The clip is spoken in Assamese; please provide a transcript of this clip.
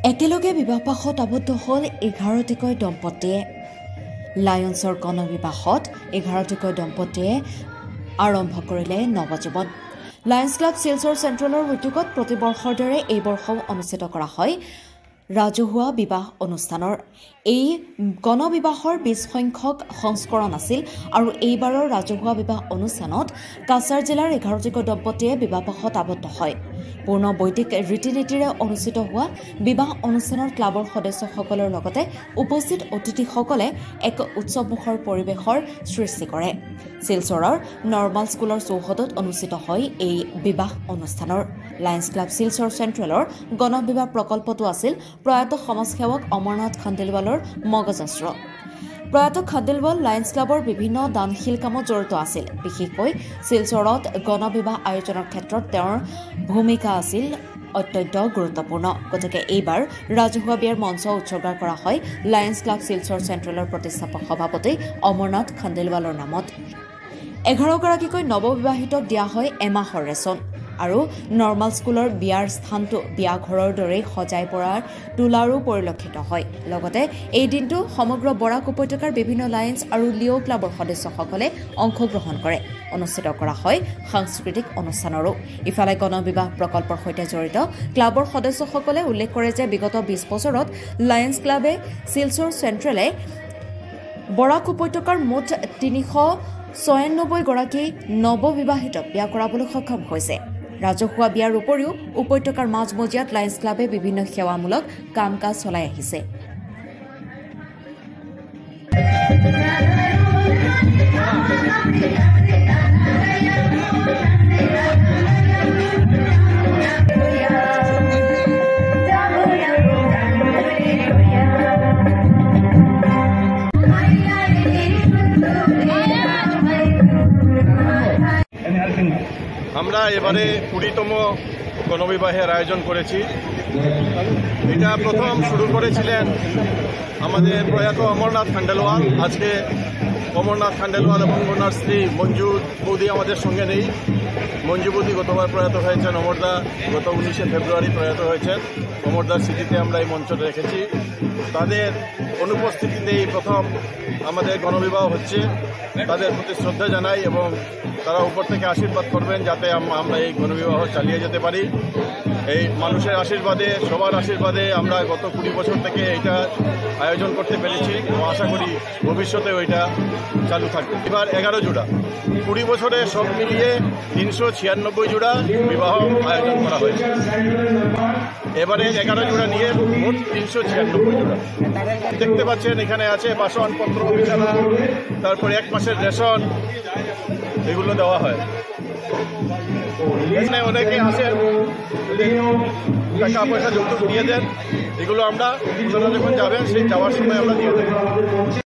একেলগে বিবাহপাশত আবদ্ধ হল 11টিকৈ দম্পতীয়ে। লায়ন্সৰ গণবিবাহত 11টিকৈ দম্পতীয়ে আৰম্ভ কৰিলে নৱজীৱন। লায়ন্স ক্লাব শিলচৰ চেণ্ট্ৰেলৰ উদ্যোগত প্ৰতিবৰ্ষৰ দৰে এই বৰ্ষও অনুষ্ঠিত কৰা হয় ৰাজহুৱা বিবাহ অনুষ্ঠানৰ। এই গণবিবাহৰ 20 সংখ্যক সংস্কৰণ আছিল আৰু এইবাৰৰ ৰাজহুৱা বিবাহ অনুষ্ঠানত কাছাৰ জিলাৰ 11টিকৈ দম্পতীয়ে বিবাহপাশত আবদ্ধ হয়। পূৰ্ণ বৈদিক ৰীতি নীতিৰে অনুষ্ঠিত হোৱা বিবাহ অনুষ্ঠানত ক্লাবৰ সদস্যসকলৰ লগতে উপস্থিত অতিথিসকলে এক উৎসৱমুখৰ পৰিৱেশৰ সৃষ্টি কৰে। শিলচৰৰ নৰ্মাল স্কুলৰ চৌহদত অনুষ্ঠিত হয় এই বিবাহ অনুষ্ঠানৰ। লায়ন্স ক্লাব শিলচৰ চেণ্ট্ৰেলৰ গণবিবাহ প্ৰকল্পটো আছিল প্ৰয়াত সমাজসেৱক অমৰনাথ খান্দেলৱালৰ মগজস্ত্ৰ। প্ৰয়াত খান্দেলৱাল লায়ন্স ক্লাবৰ বিভিন্ন দানশীল কামত জড়িত আছিল। বিশেষকৈ শিলচৰত গণবিবাহ আয়োজনৰ ক্ষেত্ৰত তেওঁৰ ভূমিকা আছিল অত্যন্ত গুৰুত্বপূৰ্ণ। গতিকে এইবাৰ ৰাজহুৱা বিয়াৰ মঞ্চ উৎসৰ্গা কৰা হয় লায়ন্স ক্লাব শিলচৰ চেণ্ট্ৰেলৰ প্ৰতিষ্ঠাপক সভাপতি অমৰনাথ খান্দেলৱালৰ নামত। 11গৰাকীকৈ নৱবিবাহিতক দিয়া হয় এমাহৰ ৰেচন আৰু নৰ্মাল স্কুলৰ বিয়াৰ স্থানটো বিয়াঘৰৰ দৰেই সজাই পৰাৰ তোলাৰো পৰিলক্ষিত হয়। লগতে এই দিনটো সমগ্ৰ বৰাক উপত্যকাৰ বিভিন্ন লায়ন্স আৰু লিঅ' ক্লাবৰ সদস্যসকলে অংশগ্ৰহণ কৰে। অনুষ্ঠিত কৰা হয় সাংস্কৃতিক অনুষ্ঠানৰো। ইফালে গণবিবাহ প্ৰকল্পৰ সৈতে জড়িত ক্লাবৰ সদস্যসকলে উল্লেখ কৰে যে বিগত 20 বছৰত লায়ন্স ক্লাবে শিলচৰ চেণ্ট্ৰেলে বৰাক উপত্যকাৰ মুঠ 396গৰাকী নৱবিবাহিতক বিয়া কৰাবলৈ সক্ষম হৈছে। ৰাজহুৱা বিয়াৰ উপৰিও উপত্যকাৰ মাজমজিয়াত লায়ন্স ক্লাবে বিভিন্ন সেৱামূলক কাম কাজ চলাই আহিছে। আমরা এবারে 20তম গণবিবাহের আয়োজন করেছি। এটা প্রথম শুরু করেছিলেন আমাদের প্রয়াত অমরনাথ খান্ডেলওয়াল। আজকে অমরনাথ খান্ডেলওয়াল এবং ওনার স্ত্রী মঞ্জু বৌদি আমাদের সঙ্গে নেই। মঞ্জু বৌদি গতবার প্রয়াত হয়েছেন, অমরদা গত 19শে ফেব্রুয়ারি প্রয়াত হয়েছেন। অমরদার স্মৃতিতে আমরা এই মঞ্চটা রেখেছি। তাদের অনুপস্থিতিতেই প্রথম আমাদের গণবিবাহ হচ্ছে। তাদের প্রতি শ্রদ্ধা জানাই এবং তারা উপর থেকে আশীর্বাদ করবেন যাতে আমরা এই গণবিবাহ চালিয়ে যেতে পারি। এই মানুষের আশীর্বাদে, সবার আশীর্বাদে আমরা গত 20 বছর থেকে এটা আয়োজন করতে পেরেছি এবং আশা করি ভবিষ্যতেও এটা চালু থাকবে। এবার 11 জোড়া, 20 বছরে সব মিলিয়ে 396 জোড়া বিবাহ আয়োজন করা হয়েছে। এবারে 11 জোড়া নিয়ে মোট 396 জোড়া। দেখতে পাচ্ছেন এখানে আছে বাসনপত্র, বিছানা, তারপরে 1 মাসের রেশন, এগুলো দেওয়া হয়। এখানে অনেকে আসেন, টাকা পয়সা যৌতুক দিয়ে দেন। এগুলো আমরা যখন যাবেন সেই যাওয়ার সময় আমরা দিয়ে দেব।